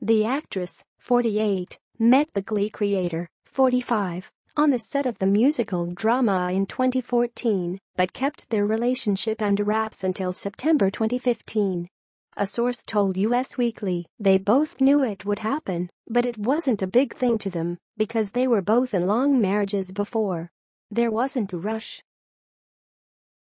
The actress, 48, met the Glee creator, 45, on the set of the musical drama in 2014, but kept their relationship under wraps until September 2015. A source told US Weekly they both knew it would happen, but it wasn't a big thing to them because they were both in long marriages before. There wasn't a rush.